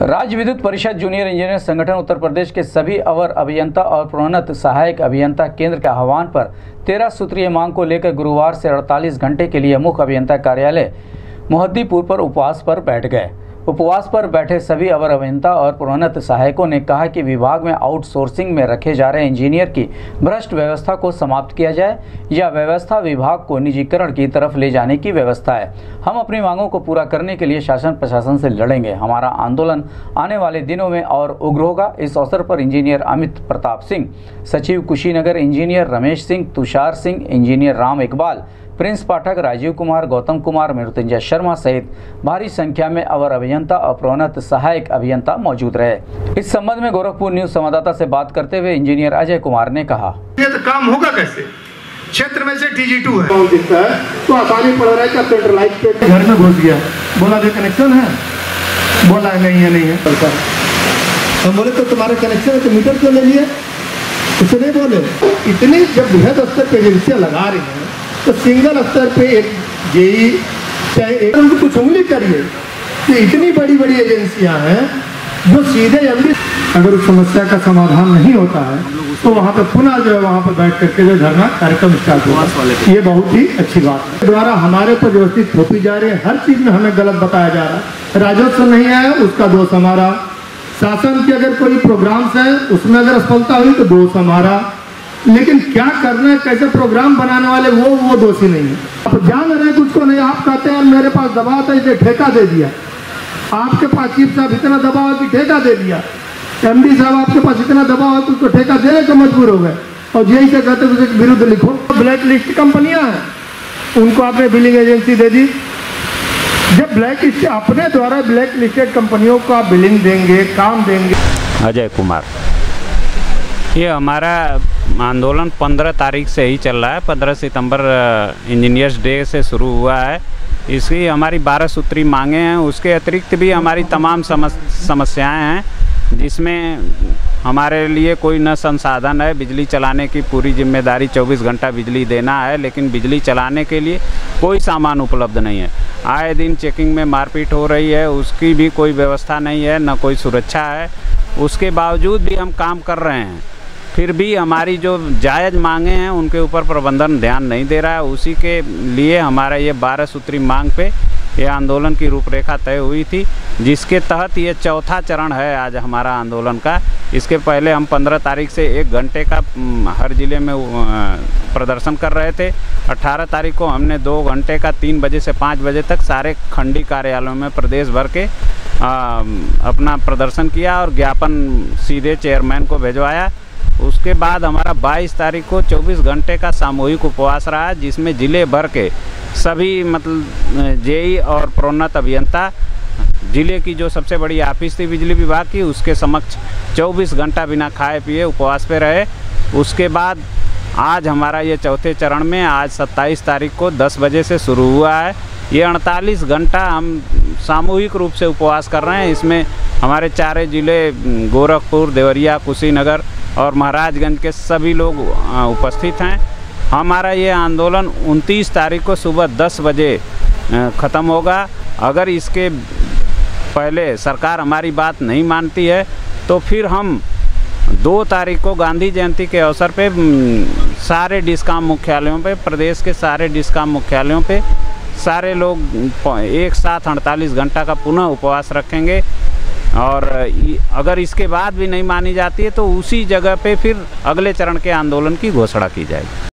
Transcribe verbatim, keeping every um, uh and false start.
राज्य विद्युत परिषद जूनियर इंजीनियर संगठन उत्तर प्रदेश के सभी अवर अभियंता और प्रोन्नत सहायक अभियंता केंद्र के आह्वान पर तेरह सूत्रीय मांग को लेकर गुरुवार से अड़तालीस घंटे के लिए मुख्य अभियंता कार्यालय मोहद्दीपुर पर उपवास पर बैठ गए। उपवास पर बैठे सभी अवर अभियंता और प्रोन्नत सहायकों ने कहा कि विभाग में आउटसोर्सिंग में रखे जा रहे इंजीनियर की भ्रष्ट व्यवस्था को समाप्त किया जाए या व्यवस्था विभाग को निजीकरण की तरफ ले जाने की व्यवस्था है। हम अपनी मांगों को पूरा करने के लिए शासन प्रशासन से लड़ेंगे। हमारा आंदोलन आने वाले दिनों में और उग्र होगा। इस अवसर पर इंजीनियर अमित प्रताप सिंह, सचिव Kushinagar engineer Ramesh Singh, Tushar Singh, engineer Ram Iqbal, Prince Pathak, Rajiv Kumar, Gautam Kumar, Mrityunjay Sharma सहित भारी संख्या में अवर अभियंता और प्रोन्नत सहायक अभियंता मौजूद रहे। इस संबंध में गोरखपुर न्यूज संवाददाता से बात करते हुए इंजीनियर अजय कुमार ने कहा, ये तो काम होगा कैसे? क्षेत्र में से टी जी टू है तो आसानी पड़ रहा है। क्या सेंट्रलाइज पे घर में घुस गया, बोला जो कनेक्शन है, बोला नहीं है नहीं है। हम बोले तो तुम्हारे कनेक्शन है तो मीटर क्यों ले लिए? कुछ नहीं बोले। इतनी जब बृहद स्तर पे एजेंसियां लगा रही हैं तो सिंगल स्तर पे एक जेई चाहे एक उनको कुछ उंगली करिए कि इतनी बड़ी बड़ी एजेंसियां हैं जो सीधे एमडी, अगर उस समस्या का समाधान नहीं होता है तो वहाँ पे पुनः जो है वहाँ पर बैठ करके जो धरना कार्यक्रम स्टार्ट होगा। ये बहुत ही अच्छी बात है। द्वारा हमारे पर व्यवस्थित थोपी जा रही है, हर चीज में हमें गलत बताया जा रहा है। राजस्व नहीं आया उसका दोष हमारा, शासन के अगर कोई प्रोग्राम्स है उसमें अगर असफलता हुई तो दोष हमारा, लेकिन क्या करना है, कैसे प्रोग्राम बनाने वाले वो वो दोषी नहीं है। आप जान रहे कुछ को नहीं, आप कहते हैं मेरे पास दबाव था इसलिए ठेका दे दिया। आपके पास चीफ साहब इतना दबाव है कि ठेका दे दिया, एमडी साहब आपके पास इतना दबाव है कि उसको ठेका देने को मजबूर हो गए और यही से कहते हैं विरुद्ध लिखो। ब्लैक लिस्ट कंपनियां हैं उनको आपने बिलिंग एजेंसी दे दी। जब ब्लैक लिस्ट अपने द्वारा ब्लैक लिस्टेड कंपनियों का बिलिंग देंगे, काम देंगे। अजय कुमार, ये हमारा आंदोलन पंद्रह तारीख से ही चल रहा है। पंद्रह सितंबर इंजीनियर्स डे से शुरू हुआ है। इसकी हमारी बारह सूत्री मांगे हैं। उसके अतिरिक्त भी हमारी तमाम समस्याएं हैं जिसमें हमारे लिए कोई न संसाधन है। बिजली चलाने की पूरी जिम्मेदारी चौबीस घंटा बिजली देना है, लेकिन बिजली चलाने के लिए कोई सामान उपलब्ध नहीं है। आए दिन चेकिंग में मारपीट हो रही है, उसकी भी कोई व्यवस्था नहीं है, न कोई सुरक्षा है। उसके बावजूद भी हम काम कर रहे हैं, फिर भी हमारी जो जायज़ मांगे हैं उनके ऊपर प्रबंधन ध्यान नहीं दे रहा है। उसी के लिए हमारा ये बारह सूत्री मांग पे ये आंदोलन की रूपरेखा तय हुई थी, जिसके तहत ये चौथा चरण है आज हमारा आंदोलन का। इसके पहले हम पंद्रह तारीख से एक घंटे का हर ज़िले में प्रदर्शन कर रहे थे। अठारह तारीख को हमने दो घंटे का तीन बजे से पाँच बजे तक सारे खंडी कार्यालयों में प्रदेश भर के आ, अपना प्रदर्शन किया और ज्ञापन सीधे चेयरमैन को भिजवाया। उसके बाद हमारा बाईस तारीख को चौबीस घंटे का सामूहिक उपवास रहा, जिसमें ज़िले भर के सभी मतलब जेई और प्रोन्नत अभियंता, ज़िले की जो सबसे बड़ी ऑफिस थी बिजली विभाग की, उसके समक्ष चौबीस घंटा बिना खाए पिए उपवास पे रहे। उसके बाद आज हमारा ये चौथे चरण में आज सत्ताईस तारीख को दस बजे से शुरू हुआ है। ये अड़तालीस घंटा हम सामूहिक रूप से उपवास कर रहे हैं। इसमें हमारे चारे ज़िले गोरखपुर, देवरिया, कुशीनगर और महाराजगंज के सभी लोग उपस्थित हैं। हमारा ये आंदोलन उनतीस तारीख को सुबह दस बजे ख़त्म होगा। अगर इसके पहले सरकार हमारी बात नहीं मानती है तो फिर हम दो तारीख को गांधी जयंती के अवसर पे सारे डिस्काम मुख्यालयों पे, प्रदेश के सारे डिस्काम मुख्यालयों पे सारे लोग एक साथ अड़तालीस घंटा का पुनः उपवास रखेंगे। और अगर इसके बाद भी नहीं मानी जाती है तो उसी जगह पे फिर अगले चरण के आंदोलन की घोषणा की जाएगी।